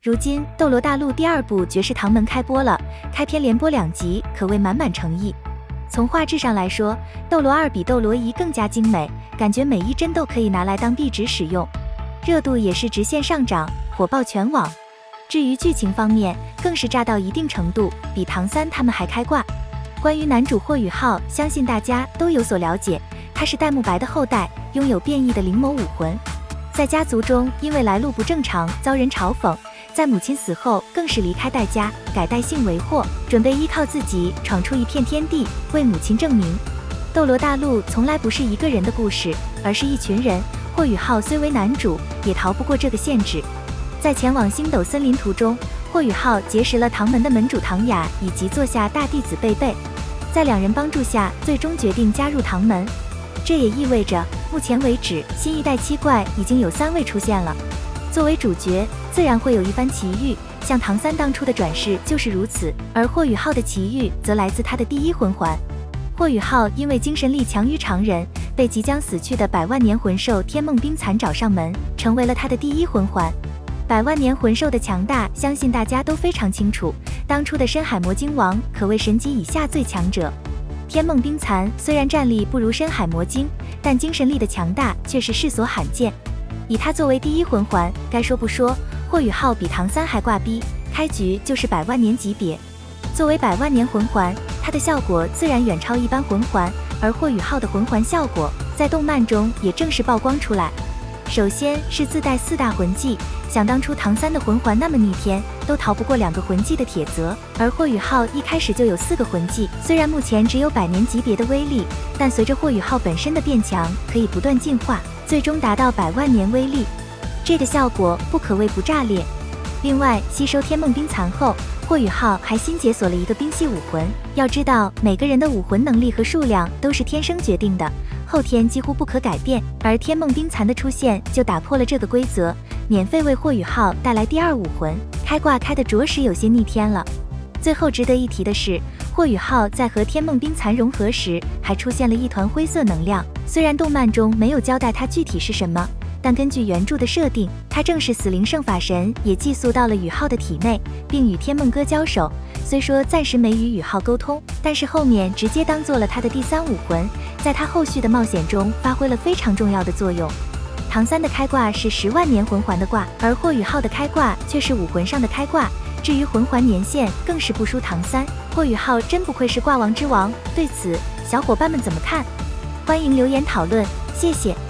如今《斗罗大陆》第2部《绝世唐门》开播了，开篇连播2集，可谓满满诚意。从画质上来说，《斗罗2》比《斗罗1》更加精美，感觉每一帧都可以拿来当壁纸使用，热度也是直线上涨，火爆全网。至于剧情方面，更是炸到一定程度，比唐三他们还开挂。关于男主霍雨浩，相信大家都有所了解，他是戴沐白的后代，拥有变异的灵魔武魂，在家族中因为来路不正常遭人嘲讽，在母亲死后更是离开戴家，改戴姓为霍，准备依靠自己闯出一片天地，为母亲证明。斗罗大陆从来不是一个人的故事，而是一群人。霍雨浩虽为男主，也逃不过这个限制。在前往星斗森林途中，霍雨浩结识了唐门的门主唐雅以及座下大弟子贝贝，在2人帮助下，最终决定加入唐门。这也意味着，目前为止，新一代7怪已经有3位出现了。作为主角，自然会有一番奇遇，像唐三当初的转世就是如此，而霍雨浩的奇遇则来自他的第1魂环。霍雨浩因为精神力强于常人，被即将死去的100万年魂兽天梦冰蚕找上门，成为了他的第1魂环。100万年魂兽的强大，相信大家都非常清楚。当初的深海魔晶王可谓神级以下最强者。天梦冰蚕虽然战力不如深海魔晶，但精神力的强大却是世所罕见。以他作为第1魂环，该说不说，霍雨浩比唐三还挂逼，开局就是100万年级别。作为100万年魂环，它的效果自然远超一般魂环，而霍雨浩的魂环效果在动漫中也正式曝光出来。首先是自带4大魂技，想当初唐三的魂环那么逆天，都逃不过2个魂技的铁则，而霍雨浩一开始就有4个魂技，虽然目前只有100年级别的威力，但随着霍雨浩本身的变强，可以不断进化，最终达到100万年威力，这个效果不可谓不炸裂。另外，吸收天梦冰蚕后，霍雨浩还新解锁了一个冰系武魂。要知道，每个人的武魂能力和数量都是天生决定的，后天几乎不可改变，而天梦冰蚕的出现就打破了这个规则，免费为霍雨浩带来第2武魂，开挂开的着实有些逆天了。最后值得一提的是，霍雨浩在和天梦冰蚕融合时，还出现了一团灰色能量，虽然动漫中没有交代它具体是什么，但根据原著的设定，他正是死灵圣法神也寄宿到了雨浩的体内，并与天梦哥交手。虽说暂时没与雨浩沟通，但是后面直接当做了他的第3武魂，在他后续的冒险中发挥了非常重要的作用。唐三的开挂是10万年魂环的挂，而霍雨浩的开挂却是武魂上的开挂。至于魂环年限，更是不输唐三。霍雨浩真不愧是挂王之王，对此小伙伴们怎么看？欢迎留言讨论，谢谢。